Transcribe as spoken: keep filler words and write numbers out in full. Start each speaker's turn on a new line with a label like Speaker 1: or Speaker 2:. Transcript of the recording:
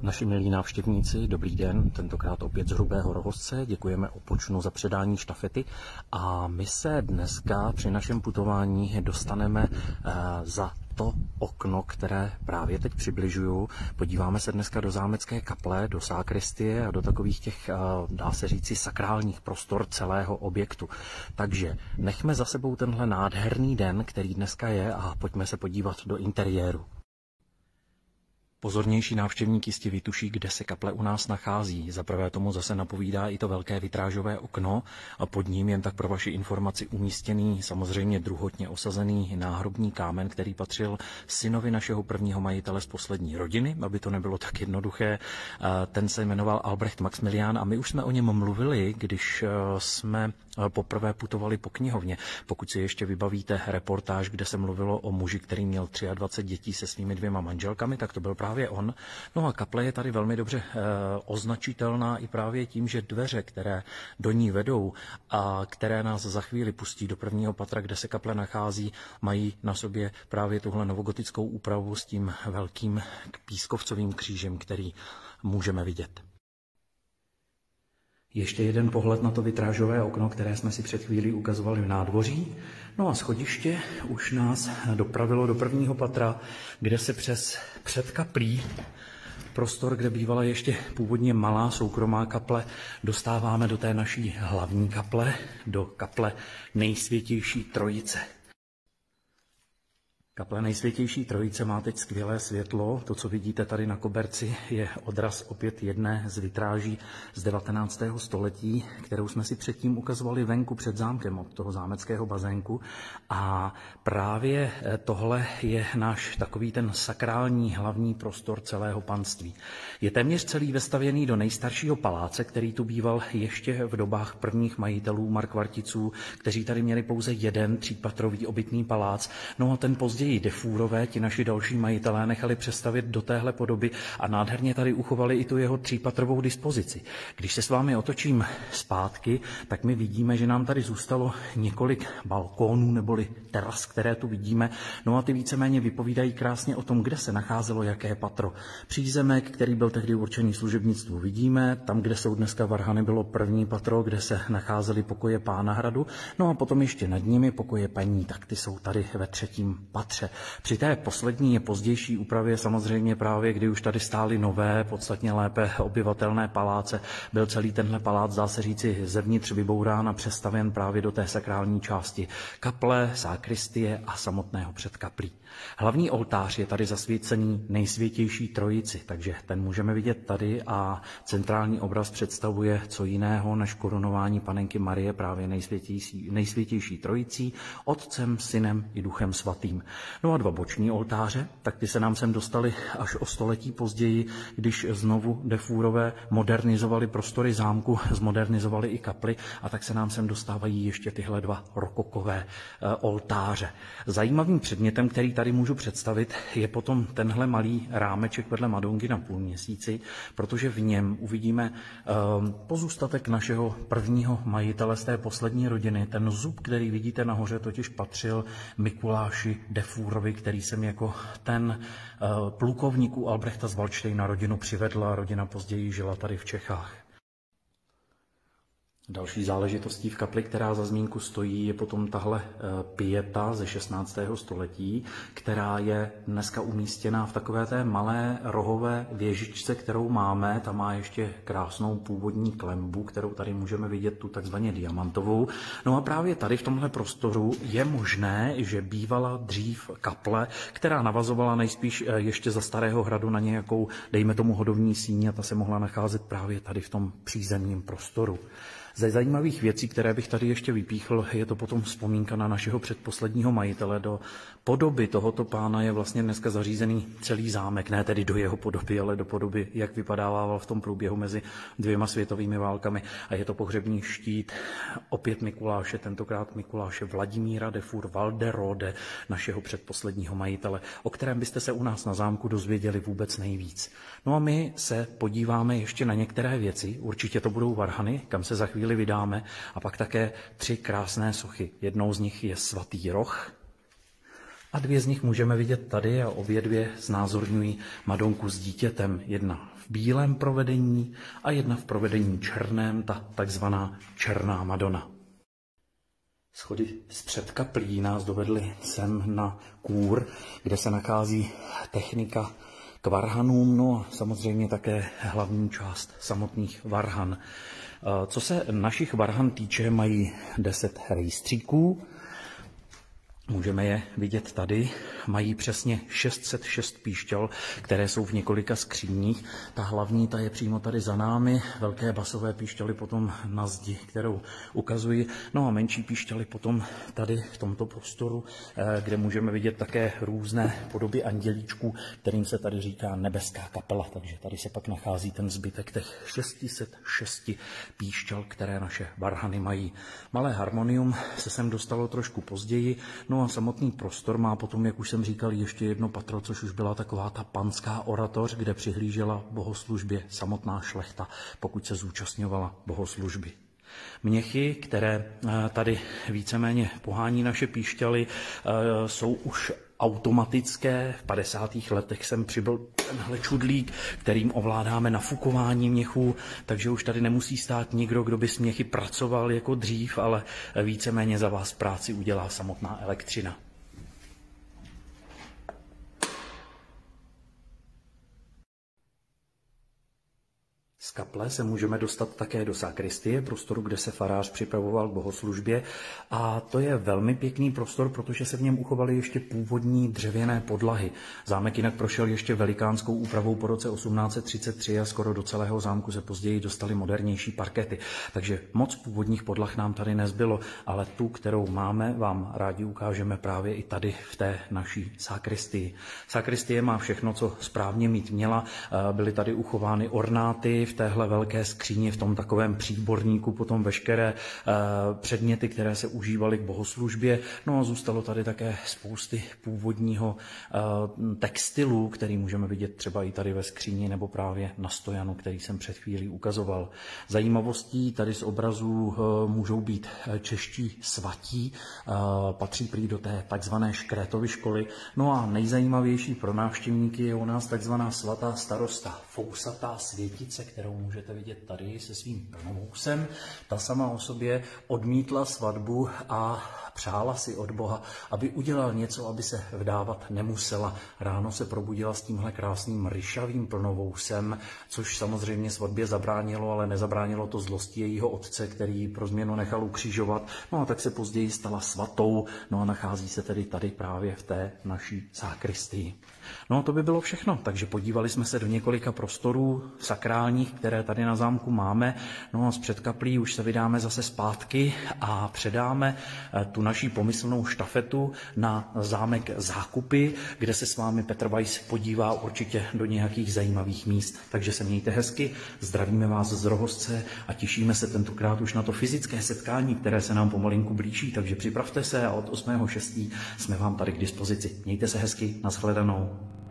Speaker 1: Naši milí návštěvníci, dobrý den, tentokrát opět z Hrubého Rohozce, děkujeme Opočnu za předání štafety a my se dneska při našem putování dostaneme za to okno, které právě teď přibližuju. Podíváme se dneska do zámecké kaple, do sakristie a do takových těch, dá se říci, sakrálních prostor celého objektu. Takže nechme za sebou tenhle nádherný den, který dneska je, a pojďme se podívat do interiéru. Pozornější návštěvník jistě vytuší, kde se kaple u nás nachází. Za prvé tomu zase napovídá i to velké vitrážové okno a pod ním, jen tak pro vaši informaci, umístěný, samozřejmě druhotně osazený náhrobní kámen, který patřil synovi našeho prvního majitele z poslední rodiny, aby to nebylo tak jednoduché. Ten se jmenoval Albrecht Maxmilian a my už jsme o něm mluvili, když jsme poprvé putovali po knihovně. Pokud si ještě vybavíte reportáž, kde se mluvilo o muži, který měl dvacet tři dětí se svými dvěma manželkami, tak to byl právě on. No a kaple je tady velmi dobře eh, označitelná i právě tím, že dveře, které do ní vedou a které nás za chvíli pustí do prvního patra, kde se kaple nachází, mají na sobě právě tuhle novogotickou úpravu s tím velkým pískovcovým křížem, který můžeme vidět. Ještě jeden pohled na to vitrážové okno, které jsme si před chvílí ukazovali v nádvoří. No a schodiště už nás dopravilo do prvního patra, kde se přes předkaplí, prostor, kde bývala ještě původně malá soukromá kaple, dostáváme do té naší hlavní kaple, do kaple Nejsvětější Trojice. Kaple Nejsvětější Trojice má teď skvělé světlo. To, co vidíte tady na koberci, je odraz opět jedné z vitráží z devatenáctého století, kterou jsme si předtím ukazovali venku před zámkem od toho zámeckého bazénku. A právě tohle je náš takový ten sakrální hlavní prostor celého panství. Je téměř celý vestavěný do nejstaršího paláce, který tu býval ještě v dobách prvních majitelů Markvarticů, kteří tady měli pouze jeden třípatrový obytný palác. No a ten později Defůrové, ti naši další majitelé, nechali přestavět do téhle podoby a nádherně tady uchovali i tu jeho třípatrovou dispozici. Když se s vámi otočím zpátky, tak my vidíme, že nám tady zůstalo několik balkónů neboli teras, které tu vidíme. No a ty víceméně vypovídají krásně o tom, kde se nacházelo jaké patro. Přízemek, který byl tehdy určený služebnictvu, vidíme. Tam, kde jsou dneska varhany, bylo první patro, kde se nacházely pokoje pána hradu. No a potom ještě nad nimi pokoje paní, tak ty jsou tady ve třetím patře. Při té poslední pozdější úpravě samozřejmě právě, kdy už tady stály nové, podstatně lépe obyvatelné paláce, byl celý tenhle palác, dá se říci, zevnitř vybourán a přestavěn právě do té sakrální části kaple, sakristie a samotného předkaplí. Hlavní oltář je tady zasvěcený Nejsvětější Trojici, takže ten můžeme vidět tady a centrální obraz představuje co jiného než korunování panenky Marie právě Nejsvětější, Nejsvětější Trojicí, Otcem, Synem i Duchem Svatým. No a dva boční oltáře, tak ty se nám sem dostaly až o století později, když znovu Defůrové modernizovali prostory zámku, zmodernizovali i kapli a tak se nám sem dostávají ještě tyhle dva rokokové e, oltáře. Zajímavým předmětem, který tady můžu představit, je potom tenhle malý rámeček vedle Madonky na půlměsíci, protože v něm uvidíme e, pozůstatek našeho prvního majitele z té poslední rodiny. Ten zub, který vidíte nahoře, totiž patřil Mikuláši Defůrovi, který jsem jako ten uh, plukovník u Albrechta z Valdštejna rodinu přivedla. Rodina později žila tady v Čechách. Další záležitostí v kapli, která za zmínku stojí, je potom tahle pieta ze šestnáctého století, která je dneska umístěná v takové té malé rohové věžičce, kterou máme. Ta má ještě krásnou původní klembu, kterou tady můžeme vidět, tu takzvaně diamantovou. No a právě tady v tomhle prostoru je možné, že bývala dřív kaple, která navazovala nejspíš ještě za Starého hradu na nějakou, dejme tomu, hodovní síň, a ta se mohla nacházet právě tady v tom přízemním prostoru. Ze zajímavých věcí, které bych tady ještě vypíchl, je to potom vzpomínka na našeho předposledního majitele. Do podoby tohoto pána je vlastně dneska zařízený celý zámek, ne tedy do jeho podoby, ale do podoby, jak vypadával v tom průběhu mezi dvěma světovými válkami. A je to pohřební štít opět Mikuláše, tentokrát Mikuláše Vladimíra de Fur Walderode, našeho předposledního majitele, o kterém byste se u nás na zámku dozvěděli vůbec nejvíc. No a my se podíváme ještě na některé věci, určitě to budou varhany, kam se za chvíli vydáme, a pak také tři krásné sochy. Jednou z nich je svatý roh A dvě z nich můžeme vidět tady a obě dvě znázorňují Madonku s dítětem. Jedna v bílém provedení a jedna v provedení černém, ta takzvaná černá Madona. Schody z předkaplí nás dovedly sem na kůr, kde se nachází technika k varhanům, no a samozřejmě také hlavní část samotných varhan. Co se našich varhan týče, mají deset rejstříků. Můžeme je vidět tady, mají přesně šest set šest píšťal, které jsou v několika skříních. Ta hlavní, ta je přímo tady za námi, velké basové píšťaly potom na zdi, kterou ukazuji. No a menší píšťaly potom tady v tomto prostoru, kde můžeme vidět také různé podoby andělíčků, kterým se tady říká nebeská kapela. Takže tady se pak nachází ten zbytek těch šest set šest píšťal, které naše varhany mají. Malé harmonium se sem dostalo trošku později. No a samotný prostor má potom, jak už jsem říkal, ještě jedno patro, což už byla taková ta panská oratoř, kde přihlížela bohoslužbě samotná šlechta, pokud se zúčastňovala bohoslužby. Měchy, které tady víceméně pohání naše píšťaly, jsou už automatické. V padesátých letech jsem přibyl tenhle čudlík, kterým ovládáme nafukování měchů, takže už tady nemusí stát nikdo, kdo by s měchy pracoval jako dřív, ale víceméně za vás práci udělá samotná elektřina. Z kaple se můžeme dostat také do sakristie, prostoru, kde se farář připravoval k bohoslužbě. A to je velmi pěkný prostor, protože se v něm uchovaly ještě původní dřevěné podlahy. Zámek jinak prošel ještě velikánskou úpravou po roce osmnáct set třicet tři a skoro do celého zámku se později dostaly modernější parkety. Takže moc původních podlah nám tady nezbylo, ale tu, kterou máme, vám rádi ukážeme právě i tady v té naší sakristii. Sakristie má všechno, co správně mít měla. Byly tady uchovány ornáty, v téhle velké skříni, v tom takovém příborníku, potom veškeré e, předměty, které se užívaly k bohoslužbě. No a zůstalo tady také spousty původního e, textilu, který můžeme vidět třeba i tady ve skříni nebo právě na stojanu, který jsem před chvílí ukazoval. Zajímavostí tady z obrazů e, můžou být čeští svatí, e, patří prý do té takzvané Škrétovy školy. No a nejzajímavější pro návštěvníky je u nás takzvaná svatá starosta, fousatá světice, kterou můžete vidět tady se svým plnovousem. Ta sama o sobě odmítla svatbu a přála si od Boha, aby udělal něco, aby se vdávat nemusela. Ráno se probudila s tímhle krásným ryšavým plnovousem, což samozřejmě svatbě zabránilo, ale nezabránilo to zlosti jejího otce, který ji pro změnu nechal ukřižovat. No a tak se později stala svatou, no a nachází se tedy tady právě v té naší sakristii. No a to by bylo všechno, takže podívali jsme se do několika prostorů sakrálních, které tady na zámku máme. No a z předkaplí už se vydáme zase zpátky a předáme tu naší pomyslnou štafetu na zámek Zákupy, kde se s vámi Petr Weiss podívá určitě do nějakých zajímavých míst. Takže se mějte hezky, zdravíme vás z Rohozce a těšíme se tentokrát už na to fyzické setkání, které se nám pomalinku blíží, takže připravte se a od osmého šestého jsme vám tady k dispozici. Mějte se hezky, nashledanou.